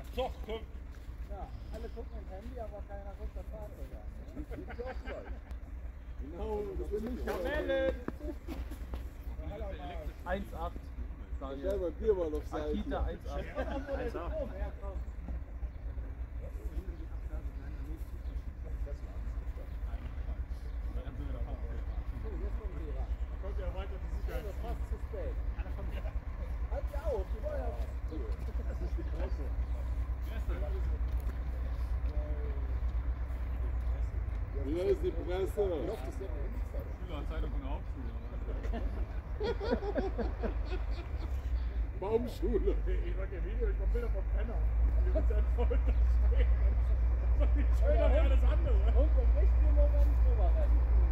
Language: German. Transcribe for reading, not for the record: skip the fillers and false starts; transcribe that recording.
Doch, komm. Ja, alle gucken ins Handy, aber keiner guckt das Fahrzeug an. Genau, das bin ich. Kamellen! 1,8. Ja, beim Bier war noch Salz. Akita 1,8. 1,8. Kommt ja weiter die Sicherheit. Das ist fast zu spät. Halt ja auf, die wollen ja. Das ist die Presse. Hier ist die Presse. Schülerzeitung von der Hauptschule. Baumschule. Ich mach kein Video, ich mach Bilder vom Penner. Wir sind dann voll da stehen. Das ist doch viel schöner wie alles andere. Und im richtigen Moment drüber rennen.